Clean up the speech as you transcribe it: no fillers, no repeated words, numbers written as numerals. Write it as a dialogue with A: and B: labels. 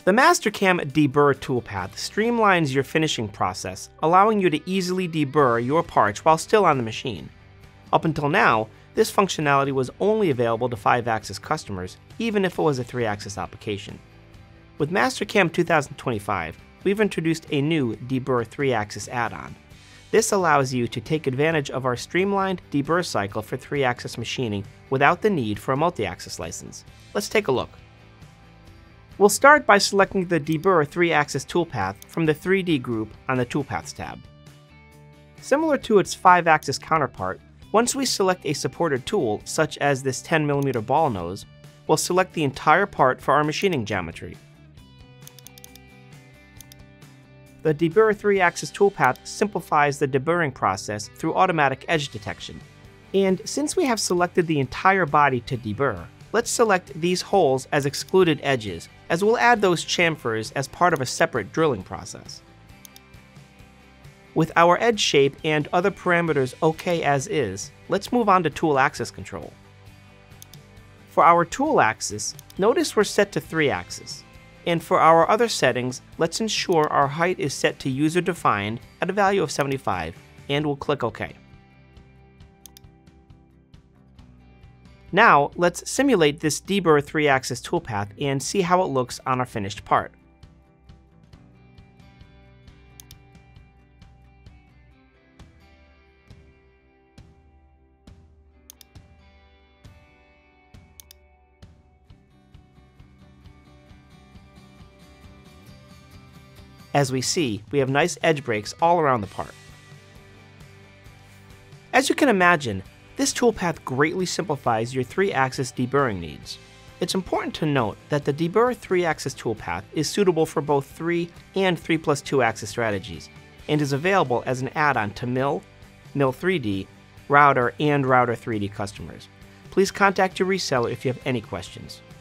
A: The Mastercam Deburr toolpath streamlines your finishing process, allowing you to easily deburr your parts while still on the machine. Up until now, this functionality was only available to 5-axis customers, even if it was a 3-axis application. With Mastercam 2025, we've introduced a new Deburr 3-axis add-on. This allows you to take advantage of our streamlined deburr cycle for 3-axis machining without the need for a multi-axis license. Let's take a look. We'll start by selecting the Deburr 3-axis toolpath from the 3D group on the Toolpaths tab. Similar to its 5-axis counterpart, once we select a supported tool, such as this 10mm ball nose, we'll select the entire part for our machining geometry. The Deburr 3-axis toolpath simplifies the deburring process through automatic edge detection. And since we have selected the entire body to deburr, let's select these holes as excluded edges, as we'll add those chamfers as part of a separate drilling process. With our edge shape and other parameters okay as is, let's move on to tool axis control. For our tool axis, notice we're set to 3-axis. And for our other settings, let's ensure our height is set to user-defined at a value of 75, and we'll click OK. Now, let's simulate this Deburr 3-axis toolpath and see how it looks on our finished part. As we see, we have nice edge breaks all around the part. As you can imagine, this toolpath greatly simplifies your 3-axis deburring needs. It's important to note that the Deburr 3-axis toolpath is suitable for both 3 and 3+2 axis strategies, and is available as an add-on to Mill, Mill 3D, Router, and Router 3D customers. Please contact your reseller if you have any questions.